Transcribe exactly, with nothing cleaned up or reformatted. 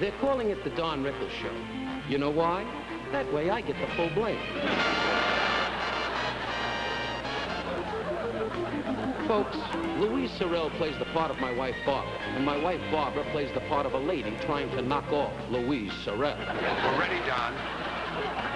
They're calling it the Don Rickles Show. You know why? That way I get the full blame. Folks, Louise Sorel plays the part of my wife Barbara, and my wife Barbara plays the part of a lady trying to knock off Louise Sorel. We're ready, Don.